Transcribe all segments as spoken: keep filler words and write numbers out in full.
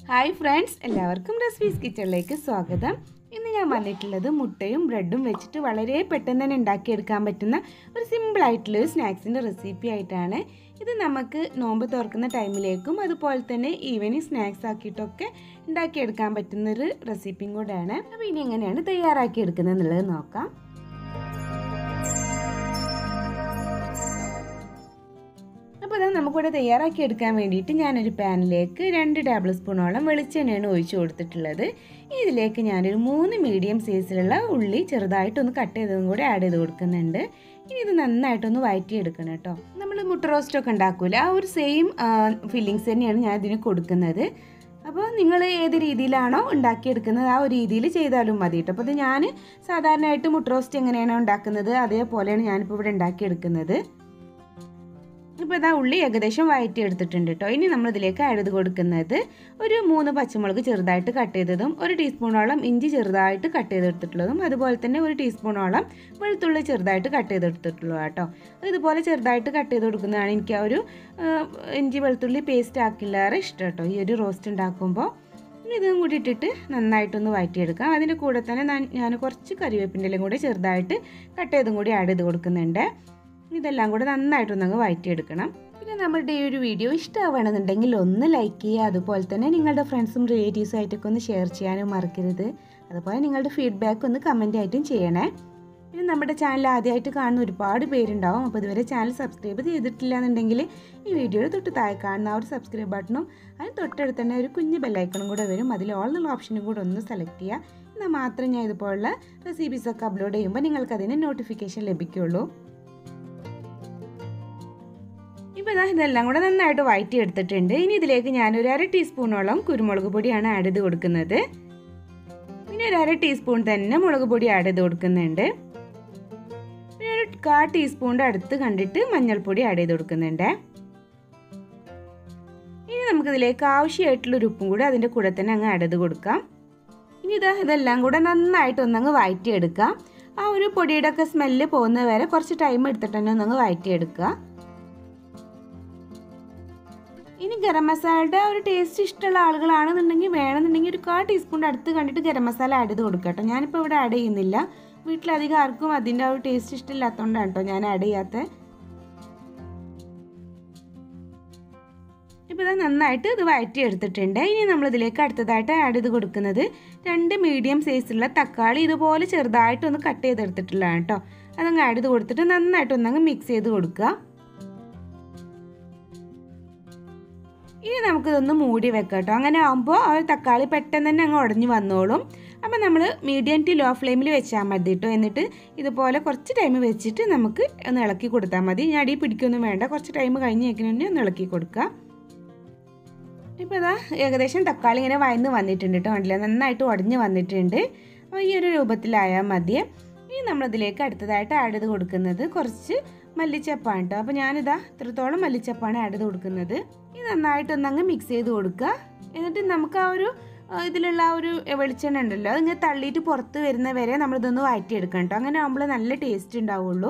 Hi friends, എല്ലാവർക്കും റസ്ഫീസ് കിച്ചണിലേക്ക് സ്വാഗതം. ഇന്ന് ഞാൻ വന്നിട്ടുള്ളത് മുട്ടയും ബ്രെഡും വെച്ചിട്ട് വളരെ പെട്ടെന്ന് തന്നെ ഉണ്ടാക്കിയെടുക്കാൻ പറ്റുന്ന ഒരു സിമ്പിളായിട്ടുള്ളൊരു സ്നാക്സിൻ്റെ റെസിപ്പി ആയിട്ടാണ്. ഇത് നമുക്ക് നോമ്പ് തുറക്കുന്ന ടൈമിലേക്കും അതുപോലെ തന്നെ ഈവനിങ് സ്നാക്സ് ആക്കിയിട്ടൊക്കെ ഉണ്ടാക്കിയെടുക്കാൻ പറ്റുന്നൊരു റെസിപ്പിയും കൂടെയാണ്. അപ്പോൾ ഇനി എങ്ങനെയാണ് തയ്യാറാക്കിയെടുക്കുന്നത് എന്നുള്ളത് നോക്കാം. അപ്പോൾ അത് നമുക്കിവിടെ തയ്യാറാക്കി എടുക്കാൻ വേണ്ടിയിട്ട് ഞാനൊരു പാനിലേക്ക് രണ്ട് ടേബിൾ സ്പൂണോളം വെളിച്ചെണ്ണയാണ് ഒഴിച്ചു കൊടുത്തിട്ടുള്ളത്. ഇതിലേക്ക് ഞാനൊരു മൂന്ന് മീഡിയം സൈസിലുള്ള ഉള്ളി ചെറുതായിട്ടൊന്ന് കട്ട് ചെയ്തതും കൂടി ആഡ് ചെയ്ത് കൊടുക്കുന്നുണ്ട്. ഇനി ഇത് നന്നായിട്ടൊന്ന് വഴറ്റിയെടുക്കണം കേട്ടോ. നമ്മൾ മുട്ട റോസ്റ്റൊക്കെ ഉണ്ടാക്കൂല, ആ ഒരു സെയിം ഫില്ലിങ്സ് തന്നെയാണ് ഞാൻ ഇതിന് കൊടുക്കുന്നത്. അപ്പോൾ നിങ്ങൾ ഏത് രീതിയിലാണോ ഉണ്ടാക്കിയെടുക്കുന്നത് ആ ഒരു രീതിയിൽ ചെയ്താലും മതി കേട്ടോ. അപ്പോൾ ഇത് ഞാൻ സാധാരണയായിട്ട് മുട്ട റോസ്റ്റ് എങ്ങനെയാണോ ഉണ്ടാക്കുന്നത് അതേപോലെയാണ് ഞാനിപ്പോൾ ഇവിടെ ഉണ്ടാക്കിയെടുക്കുന്നത്. ഇപ്പോൾ ഇതാ ഉള്ളി ഏകദേശം വഴറ്റി എടുത്തിട്ടുണ്ട് കേട്ടോ. ഇനി നമ്മളിതിലേക്ക് ആഡ് ചെയ്ത് കൊടുക്കുന്നത് ഒരു മൂന്ന് പച്ചമുളക് ചെറുതായിട്ട് കട്ട് ചെയ്തതും ഒരു ടീസ്പൂണോളം ഇഞ്ചി ചെറുതായിട്ട് കട്ട് ചെയ്തെടുത്തിട്ടുള്ളതും അതുപോലെ തന്നെ ഒരു ടീസ്പൂണോളം വെളുത്തുള്ളി ചെറുതായിട്ട് കട്ട് ചെയ്തെടുത്തിട്ടുള്ളൂ കേട്ടോ. ഇതുപോലെ ചെറുതായിട്ട് കട്ട് ചെയ്ത് കൊടുക്കുന്നതാണ് എനിക്ക് ആ ഒരു ഇഞ്ചി വെളുത്തുള്ളി പേസ്റ്റ് ആക്കില്ലാറെ ഇഷ്ടം കേട്ടോ ഈ ഒരു റോസ്റ്റ് ഉണ്ടാക്കുമ്പോൾ. ഇതും കൂടി ഇട്ടിട്ട് നന്നായിട്ടൊന്ന് വഴറ്റിയെടുക്കാം. അതിൻ്റെ കൂടെ തന്നെ ഞാൻ കുറച്ച് കറിവേപ്പിൻ്റെ ഇലയും കൂടി ചെറുതായിട്ട് കട്ട് ചെയ്തും കൂടി ആഡ് ചെയ്ത് കൊടുക്കുന്നുണ്ട്. ഇതെല്ലാം കൂടെ നന്നായിട്ടൊന്നങ്ങ് വഴറ്റിയെടുക്കണം. പിന്നെ നമ്മളുടെ ഈ ഒരു വീഡിയോ ഇഷ്ടമാവുകയാണെന്നുണ്ടെങ്കിൽ ഒന്ന് ലൈക്ക് ചെയ്യുക, അതുപോലെ തന്നെ നിങ്ങളുടെ ഫ്രണ്ട്സും റിലേറ്റീവ്സും ആയിട്ടൊക്കെ ഒന്ന് ഷെയർ ചെയ്യാനും മറക്കരുത്. അതുപോലെ നിങ്ങളുടെ ഫീഡ്ബാക്ക് ഒന്ന് കമൻ്റ് ആയിട്ടും ചെയ്യണേ. പിന്നെ നമ്മുടെ ചാനൽ ആദ്യമായിട്ട് കാണുന്ന ഒരുപാട് പേരുണ്ടാവും. അപ്പോൾ ഇതുവരെ ചാനൽ സബ്സ്ക്രൈബ് ചെയ്തിട്ടില്ല എന്നുണ്ടെങ്കിൽ ഈ വീഡിയോയുടെ തൊട്ട് താഴെ കാണുന്ന ആ ഒരു സബ്സ്ക്രൈബ് ബട്ടണും അതിന് തൊട്ടടുത്ത് തന്നെ ഒരു കുഞ്ഞ് ബെല്ലൈക്കണും കൂടെ വരും. അതിൽ ഓൾ എന്നുള്ള ഓപ്ഷനും കൂടെ ഒന്ന് സെലക്ട് ചെയ്യുക. എന്നാൽ മാത്രമേ ഞാൻ ഇതുപോലുള്ള റെസിപ്പീസൊക്കെ അപ്ലോഡ് ചെയ്യുമ്പോൾ നിങ്ങൾക്കതിന് നോട്ടിഫിക്കേഷൻ ലഭിക്കുകയുള്ളൂ. ഇപ്പോൾ ഇതാ ഇതെല്ലാം കൂടെ നന്നായിട്ട് വഴറ്റി എടുത്തിട്ടുണ്ട്. ഇനി ഇതിലേക്ക് ഞാനൊരു അര ടീസ്പൂണോളം കുരുമുളക് പൊടിയാണ് ആഡ് ചെയ്ത് കൊടുക്കുന്നത്. പിന്നെ ഒരു അര ടീസ്പൂൺ തന്നെ മുളക് പൊടി ആഡ് ചെയ്ത് കൊടുക്കുന്നുണ്ട്. പിന്നെ ഒരു കാ ടീസ്പൂണിൻ്റെ അടുത്ത് കണ്ടിട്ട് മഞ്ഞൾപ്പൊടി ആഡ് ചെയ്ത് കൊടുക്കുന്നുണ്ട്. ഇനി നമുക്കിതിലേക്ക് ആവശ്യമായിട്ടുള്ളൊരു ഉപ്പും കൂടി അതിൻ്റെ കൂടെ തന്നെ അങ്ങ് ആഡ് ചെയ്ത് കൊടുക്കാം. ഇനി ഇതാ ഇതെല്ലാം കൂടെ നന്നായിട്ട് ഒന്നങ്ങ് വഴറ്റിയെടുക്കാം. ആ ഒരു പൊടിയുടെ ഒക്കെ സ്മെല്ല് പോകുന്നത് വരെ കുറച്ച് ടൈം എടുത്തിട്ട് തന്നെ ഒന്നങ്ങ് വഴറ്റിയെടുക്കുക. ഇനി ഗരം മസാലയുടെ ഒരു ടേസ്റ്റ് ഇഷ്ടമുള്ള ആളുകളാണെന്നുണ്ടെങ്കിൽ വേണമെന്നുണ്ടെങ്കിൽ ഒരു കാ ടീസ്പൂണിൻ്റെ അടുത്ത് കണ്ടിട്ട് ഗരം മസാല ആഡ് ചെയ്ത് കൊടുക്കുക കേട്ടോ. ഞാനിപ്പോൾ ഇവിടെ ആഡ് ചെയ്യുന്നില്ല. വീട്ടിലധികം ആർക്കും അതിൻ്റെ ആ ഒരു ടേസ്റ്റ് ഇഷ്ടമില്ലാത്തതുകൊണ്ടാണ് കേട്ടോ ഞാൻ ആഡ് ചെയ്യാത്തത്. ഇപ്പോൾ ഇത് നന്നായിട്ട് ഇത് വഴറ്റി എടുത്തിട്ടുണ്ട്. ഇനി നമ്മളിതിലേക്ക് അടുത്തതായിട്ട് ആഡ് ചെയ്ത് കൊടുക്കുന്നത് രണ്ട് മീഡിയം സൈസുള്ള തക്കാളി ഇതുപോലെ ചെറുതായിട്ടൊന്ന് കട്ട് ചെയ്തെടുത്തിട്ടുള്ളതാണ് കേട്ടോ. അതങ്ങ് ആഡ് ചെയ്ത് കൊടുത്തിട്ട് നന്നായിട്ടൊന്നങ്ങ് മിക്സ് ചെയ്ത് കൊടുക്കുക. ഇനി നമുക്കിതൊന്ന് മൂടി വെക്കാം കേട്ടോ. അങ്ങനെ ആകുമ്പോൾ ആ തക്കാളി പെട്ടെന്ന് തന്നെ അങ്ങ് ഉടഞ്ഞു വന്നോളും. അപ്പോൾ നമ്മൾ മീഡിയം ടു ലോ ഫ്ലെയിമിൽ വെച്ചാൽ മതി കേട്ടോ. എന്നിട്ട് ഇതുപോലെ കുറച്ച് ടൈം വെച്ചിട്ട് നമുക്ക് ഒന്ന് ഇളക്കി കൊടുത്താൽ മതി. ഞാൻ അടി പിടിക്കൊന്നും വേണ്ട, കുറച്ച് ടൈം കഴിഞ്ഞ് വെക്കുന്നതിന് ഒന്ന് ഇളക്കി കൊടുക്കുക. ഇപ്പോൾ ഇതാ ഏകദേശം തക്കാളി ഇങ്ങനെ വയന്ന് വന്നിട്ടുണ്ട് കേട്ടോ. കണ്ടില്ല, നന്നായിട്ട് ഉടഞ്ഞ് വന്നിട്ടുണ്ട്. അപ്പോൾ ഈ ഒരു രൂപത്തിലായാൽ മതി. ഇനി നമ്മളതിലേക്ക് അടുത്തതായിട്ട് ആഡ് ചെയ്ത് കൊടുക്കുന്നത് കുറച്ച് മല്ലിച്ചപ്പാണ് കേട്ടോ. അപ്പോൾ ഞാനിതാ ഇത്രത്തോളം മല്ലിച്ചപ്പാണ് ആഡ് ചെയ്ത് കൊടുക്കുന്നത്. ഇത് നന്നായിട്ടൊന്നങ്ങ് മിക്സ് ചെയ്ത് കൊടുക്കുക. എന്നിട്ട് നമുക്ക് ആ ഒരു ഇതിലുള്ള ആ ഒരു വെളിച്ചെണ്ണ ഉണ്ടല്ലോ അതിങ്ങനെ തള്ളിയിട്ട് പുറത്ത് വരുന്ന വരെ നമ്മളിതൊന്ന് വഴറ്റിയെടുക്കണം കേട്ടോ. അങ്ങനെ ആകുമ്പോൾ നല്ല ടേസ്റ്റ് ഉണ്ടാവുള്ളൂ.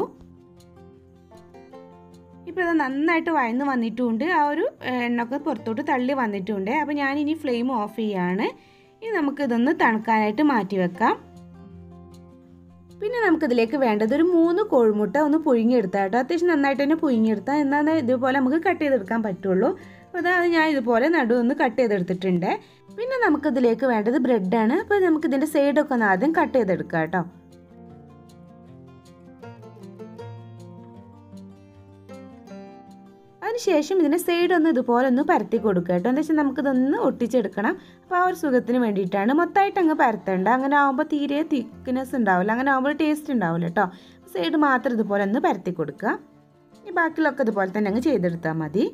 ഇപ്പോൾ ഇത് നന്നായിട്ട് വഴന്ന് വന്നിട്ടുമുണ്ട്, ആ ഒരു എണ്ണയൊക്കെ പുറത്തോട്ട് തള്ളി വന്നിട്ടുണ്ട്. അപ്പോൾ ഞാനിനി ഫ്ലെയിം ഓഫ് ചെയ്യാണ്. ഇനി നമുക്കിതൊന്ന് തണുക്കാനായിട്ട് മാറ്റി വെക്കാം. പിന്നെ നമുക്കിതിലേക്ക് വേണ്ടത് ഒരു മൂന്ന് കോഴിമുട്ട ഒന്ന് പുഴുങ്ങിയെടുത്താൽ കേട്ടോ. അത്യാവശ്യം നന്നായിട്ട് തന്നെ പുഴുങ്ങിയെടുത്താൽ എന്നാൽ ഇതുപോലെ നമുക്ക് കട്ട് ചെയ്തെടുക്കാൻ പറ്റുള്ളൂ. അപ്പോൾ അതാണ് ഞാൻ ഇതുപോലെ നടുവൊന്ന് കട്ട് ചെയ്തെടുത്തിട്ടുണ്ട്. പിന്നെ നമുക്കിതിലേക്ക് വേണ്ടത് ബ്രെഡാണ്. അപ്പോൾ നമുക്കിതിൻ്റെ സൈഡൊക്കെ ഒന്ന് ആദ്യം കട്ട് ചെയ്തെടുക്കാം കേട്ടോ. അതിനുശേഷം ഇതിൻ്റെ സൈഡൊന്ന് ഇതുപോലെ ഒന്ന് പരത്തി കൊടുക്കുക കേട്ടോ. എന്താ വെച്ചാൽ നമുക്കിതൊന്ന് ഒട്ടിച്ചെടുക്കണം. അപ്പോൾ ആ ഒരു സുഖത്തിന് വേണ്ടിയിട്ടാണ്. മൊത്തമായിട്ട് അങ്ങ് പരത്തേണ്ട, അങ്ങനെ ആകുമ്പോൾ തീരെ തിക്നെസ് ഉണ്ടാവില്ല, അങ്ങനെ ആകുമ്പോൾ ടേസ്റ്റ് ഉണ്ടാവില്ല കേട്ടോ. സൈഡ് മാത്രം ഇതുപോലെ ഒന്ന് പരത്തി കൊടുക്കുക. ഈ ബാക്കിലൊക്കെ ഇതുപോലെ തന്നെ അങ്ങ് ചെയ്തെടുത്താൽ മതി.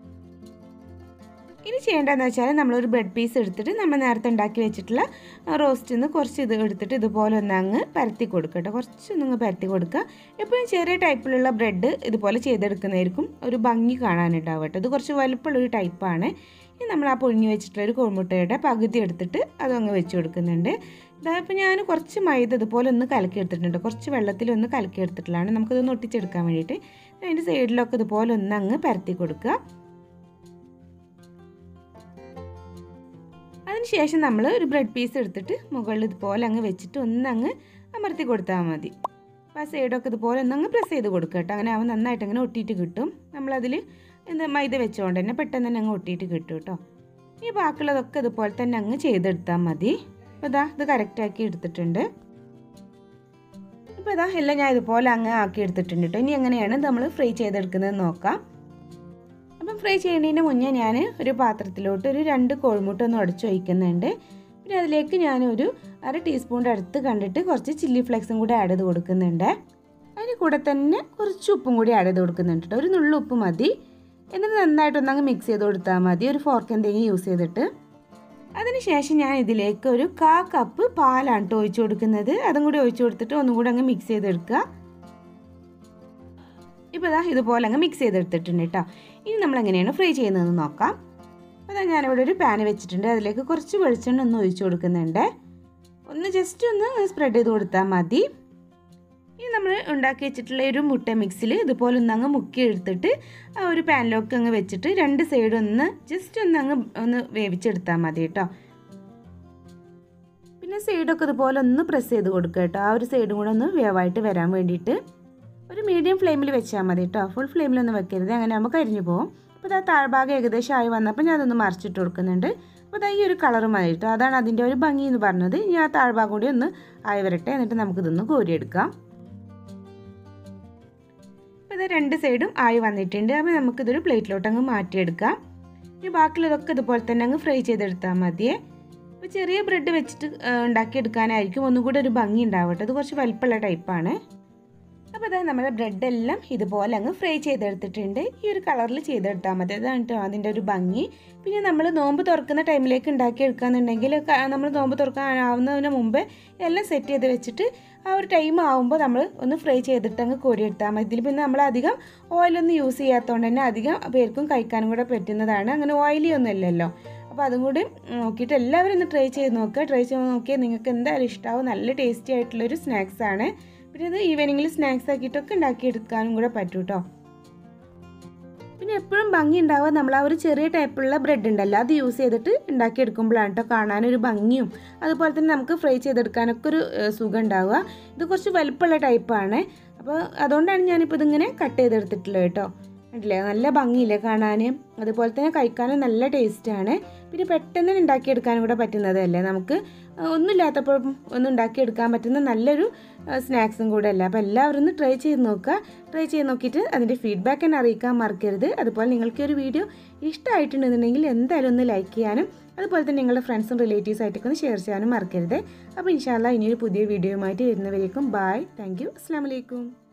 ഇനി ചെയ്യേണ്ടതെന്ന് വെച്ചാൽ നമ്മളൊരു ബ്രെഡ് പീസ് എടുത്തിട്ട് നമ്മൾ നേരത്തെ ഉണ്ടാക്കി വെച്ചിട്ടുള്ള റോസ്റ്റിൽ നിന്ന് കുറച്ച് ഇത് എടുത്തിട്ട് ഇതുപോലെ ഒന്ന് അങ്ങ് പരത്തി കൊടുക്കുക കേട്ടോ. കുറച്ചൊന്നങ്ങ് പരത്തി കൊടുക്കുക. എപ്പോഴും ചെറിയ ടൈപ്പിലുള്ള ബ്രെഡ് ഇതുപോലെ ചെയ്തെടുക്കുന്നതായിരിക്കും ഒരു ഭംഗി കാണാനുണ്ടാവും കേട്ടോ. ഇത് കുറച്ച് വലുപ്പമുള്ളൊരു ടൈപ്പാണ്. ഇനി നമ്മൾ ആ പൊഴിഞ്ഞ് വെച്ചിട്ടുള്ള ഒരു കോഴിമുട്ടയുടെ പകുതി എടുത്തിട്ട് അതങ്ങ് വെച്ച് കൊടുക്കുന്നുണ്ട്. ഇതായപ്പോൾ ഞാൻ കുറച്ച് മൈദ ഇതുപോലെ ഒന്ന് കലക്കി എടുത്തിട്ടുണ്ട്. കുറച്ച് വെള്ളത്തിലൊന്ന് കലക്കി എടുത്തിട്ടുള്ളതാണ്. നമുക്കിതൊന്ന് ഒട്ടിച്ചെടുക്കാൻ വേണ്ടിയിട്ട് അതിൻ്റെ സൈഡിലൊക്കെ ഇതുപോലെ ഒന്ന് അങ്ങ് പരത്തി കൊടുക്കുക. അതിനുശേഷം നമ്മൾ ഒരു ബ്രെഡ് പീസ് എടുത്തിട്ട് മുകളിൽ ഇതുപോലെ അങ്ങ് വെച്ചിട്ട് ഒന്നങ്ങ് അമർത്തി കൊടുത്താൽ മതി. അപ്പോൾ ആ സൈഡൊക്കെ ഇതുപോലെ ഒന്നങ്ങ് പ്രസ് ചെയ്ത് കൊടുക്കുക കേട്ടോ. അങ്ങനെ ആവുമ്പോൾ നന്നായിട്ട് അങ്ങനെ ഒട്ടിയിട്ട് കിട്ടും. നമ്മളതിൽ എന്താ മൈദ വെച്ചുകൊണ്ട് തന്നെ പെട്ടെന്ന് തന്നെ അങ്ങ് ഒട്ടിയിട്ട് കിട്ടും കേട്ടോ. ഈ ബാക്കിയുള്ളതൊക്കെ ഇതുപോലെ തന്നെ അങ്ങ് ചെയ്തെടുത്താൽ മതി. അപ്പോൾ ഇതാ ഇത് കറക്റ്റാക്കി എടുത്തിട്ടുണ്ട്. ഇപ്പോൾ ഇതാ എല്ലാം ഞാൻ ഇതുപോലെ അങ്ങ് ആക്കി എടുത്തിട്ടുണ്ട് കേട്ടോ. ഇനി എങ്ങനെയാണ് നമ്മൾ ഫ്രൈ ചെയ്തെടുക്കുന്നത് നോക്കാം. അപ്പം ഫ്രൈ ചെയ്യുന്നതിന് മുന്നേ ഞാൻ ഒരു പാത്രത്തിലോട്ട് ഒരു രണ്ട് കോഴിമുട്ട ഒന്ന് ഉടച്ച് വയ്ക്കുന്നുണ്ട്. പിന്നെ അതിലേക്ക് ഞാനൊരു അര ടീസ്പൂണിൻ്റെ അടുത്ത് കണ്ടിട്ട് കുറച്ച് ചില്ലി ഫ്ലേക്സും കൂടി ആഡ് ചെയ്ത് കൊടുക്കുന്നുണ്ട്. അതിന് കൂടെ തന്നെ കുറച്ച് ഉപ്പും കൂടി ആഡ് ചെയ്ത് കൊടുക്കുന്നുണ്ട് കേട്ടോ. ഒരു നുള്ളു ഉപ്പ് മതി. എന്നിട്ട് നന്നായിട്ടൊന്നങ്ങ് മിക്സ് ചെയ്ത് കൊടുത്താൽ മതി, ഒരു ഫോർക്ക് എന്തെങ്കിലും യൂസ് ചെയ്തിട്ട്. അതിനുശേഷം ഞാൻ ഇതിലേക്ക് ഒരു കാ കപ്പ് പാലാണ് കേട്ടോ ഒഴിച്ച് കൊടുക്കുന്നത്. അതും കൂടി ഒഴിച്ച് കൊടുത്തിട്ട് ഒന്നും കൂടി അങ്ങ് മിക്സ് ചെയ്തെടുക്കുക. ഇപ്പോൾ ഇതാ ഇതുപോലെ അങ്ങ് മിക്സ് ചെയ്തെടുത്തിട്ടുണ്ട് കേട്ടോ. ഇനി നമ്മൾ എങ്ങനെയാണ് ഫ്രൈ ചെയ്യുന്നതെന്ന് നോക്കാം. അപ്പോൾ അതാ ഞാനിവിടെ ഒരു പാൻ വെച്ചിട്ടുണ്ട്. അതിലേക്ക് കുറച്ച് വെളിച്ചെണ്ണ ഒന്ന് ഒഴിച്ച് കൊടുക്കുന്നുണ്ട്. ഒന്ന് ജസ്റ്റ് ഒന്ന് സ്പ്രെഡ് ചെയ്ത് കൊടുത്താൽ മതി. ഇനി നമ്മൾ ഉണ്ടാക്കി വെച്ചിട്ടുള്ള ഒരു മുട്ട മിക്സിൽ ഇതുപോലെ ഒന്നങ്ങ് മുക്കി എടുത്തിട്ട് ആ ഒരു പാനിലൊക്കെ അങ്ങ് വെച്ചിട്ട് രണ്ട് സൈഡ് ഒന്ന് ജസ്റ്റ് ഒന്ന് അങ്ങ് ഒന്ന് വേവിച്ചെടുത്താൽ മതി കേട്ടോ. പിന്നെ സൈഡൊക്കെ ഇതുപോലെ ഒന്ന് പ്രസ് ചെയ്ത് കൊടുക്കുക കേട്ടോ. ആ ഒരു സൈഡും കൂടെ ഒന്ന് വേവായിട്ട് വരാൻ വേണ്ടിയിട്ട് ഒരു മീഡിയം ഫ്ലെയിമിൽ വെച്ചാൽ മതി കേട്ടോ. ഫുൾ ഫ്ലെയിമിലൊന്നും വെക്കരുത്, അങ്ങനെ ആകുമ്പോൾ കരിഞ്ഞു പോകും. അപ്പോൾ അത് താഴ്ഭാഗം ഏകദേശം ആയി വന്നപ്പോൾ ഞാനതൊന്ന് മറിച്ചിട്ട് കൊടുക്കുന്നുണ്ട്. അപ്പോൾ അത് ഈ ഒരു കളർ മതി കേട്ടോ. അതാണ് അതിൻ്റെ ഒരു ഭംഗി എന്ന് പറഞ്ഞത്. ഇനി ആ താഴ്ഭാഗം കൂടി ഒന്ന് ആയി വരട്ടെ, എന്നിട്ട് നമുക്കിതൊന്ന് കോരിയെടുക്കാം. അപ്പോൾ ഇത് രണ്ട് സൈഡും ആയി വന്നിട്ടുണ്ട്. അപ്പോൾ നമുക്കിതൊരു പ്ലേറ്റിലോട്ട് അങ്ങ് മാറ്റിയെടുക്കാം. ഇനി ബാക്കിയുള്ളതൊക്കെ ഇതുപോലെ തന്നെ അങ്ങ് ഫ്രൈ ചെയ്തെടുത്താൽ മതിയേ. അപ്പോൾ ചെറിയ ബ്രെഡ് വെച്ചിട്ട് ഉണ്ടാക്കിയെടുക്കാനായിരിക്കും ഒന്നും കൂടെ ഒരു ഭംഗി ഉണ്ടാവട്ടെ. അത് കുറച്ച് വലിപ്പമുള്ള ടൈപ്പാണ്. അപ്പോൾ അതായത് നമ്മുടെ ബ്രെഡെല്ലാം ഇതുപോലെ അങ്ങ് ഫ്രൈ ചെയ്തെടുത്തിട്ടുണ്ട്. ഈ ഒരു കളറിൽ ചെയ്തെടുത്താൽ മതി, അതാണ് കേട്ടോ അതിൻ്റെ ഒരു ഭംഗി. പിന്നെ നമ്മൾ നോമ്പ് തുറക്കുന്ന ടൈമിലേക്ക് ഉണ്ടാക്കിയെടുക്കുകയെന്നുണ്ടെങ്കിൽ നമ്മൾ നോമ്പ് തുറക്കാനാവുന്നതിന് മുമ്പ് എല്ലാം സെറ്റ് ചെയ്ത് വെച്ചിട്ട് ആ ഒരു ടൈം ആകുമ്പോൾ നമ്മൾ ഒന്ന് ഫ്രൈ ചെയ്തിട്ട് അങ്ങ് കോരിയെടുത്താൽ മതി. ഇതിൽ പിന്നെ നമ്മൾ അധികം ഓയിലൊന്നും യൂസ് ചെയ്യാത്തതുകൊണ്ട് തന്നെ അധികം പേർക്കും കഴിക്കാനും കൂടെ പറ്റുന്നതാണ്. അങ്ങനെ ഓയിലി ഒന്നും അല്ലല്ലോ. അപ്പോൾ അതും കൂടി നോക്കിയിട്ട് എല്ലാവരും ഒന്ന് ട്രൈ ചെയ്ത് നോക്കുക. ട്രൈ ചെയ്ത് നോക്കിയാൽ നിങ്ങൾക്ക് എന്തായാലും ഇഷ്ടമാവും. നല്ല ടേസ്റ്റി ആയിട്ടുള്ളൊരു സ്നാക്സാണ്. പിന്നെ ഇത് ഈവനിങ്ങിൽ സ്നാക്സ് ആക്കിയിട്ടൊക്കെ ഉണ്ടാക്കിയെടുക്കാനും കൂടെ പറ്റും കേട്ടോ. പിന്നെ എപ്പോഴും ഭംഗി ഉണ്ടാവുക നമ്മൾ ആ ഒരു ചെറിയ ടൈപ്പുള്ള ബ്രെഡ് ഉണ്ടല്ലോ, അത് യൂസ് ചെയ്തിട്ട് ഉണ്ടാക്കിയെടുക്കുമ്പോഴാണ് കേട്ടോ കാണാനൊരു ഭംഗിയും അതുപോലെ തന്നെ നമുക്ക് ഫ്രൈ ചെയ്തെടുക്കാനൊക്കെ ഒരു സുഖം ഉണ്ടാവുക. ഇത് കുറച്ച് വലുപ്പമുള്ള ടൈപ്പാണ്. അപ്പോൾ അതുകൊണ്ടാണ് ഞാനിപ്പോൾ ഇതിങ്ങനെ കട്ട് ചെയ്തെടുത്തിട്ടുള്ളത് കേട്ടോ. കണ്ടില്ലേ, നല്ല ഭംഗിയില്ലേ കാണാൻ, അതുപോലെ തന്നെ കഴിക്കാനും നല്ല ടേസ്റ്റാണ്. പിന്നെ പെട്ടെന്ന് ഉണ്ടാക്കിയെടുക്കാനും കൂടെ പറ്റുന്നതല്ലേ, നമുക്ക് ഒന്നുമില്ലാത്തപ്പോഴും ഒന്നും ഉണ്ടാക്കിയെടുക്കാൻ പറ്റുന്ന നല്ലൊരു സ്നാക്സും കൂടെ അല്ല. അപ്പോൾ എല്ലാവരും ഒന്ന് ട്രൈ ചെയ്ത് നോക്കുക. ട്രൈ ചെയ്ത് നോക്കിയിട്ട് അതിൻ്റെ ഫീഡ്ബാക്ക് എന്നെ അറിയിക്കാൻ മറക്കരുത്. അതുപോലെ നിങ്ങൾക്ക് ഒരു വീഡിയോ ഇഷ്ടമായിട്ടുണ്ടെന്നുണ്ടെങ്കിൽ എന്തായാലും ഒന്ന് ലൈക്ക് ചെയ്യാനും അതുപോലെ തന്നെ നിങ്ങളുടെ ഫ്രണ്ട്സും റിലേറ്റീവ്സ് ആയിട്ടൊക്കെ ഒന്ന് ഷെയർ ചെയ്യാനും മറക്കരുത്. അപ്പോൾ ഇൻഷാ അല്ലാഹ് ഇനിയൊരു പുതിയ വീഡിയോയുമായിട്ട് വരുന്നവരേക്കും ബായ്, താങ്ക് യു, അസ്സലാമു അലൈക്കും.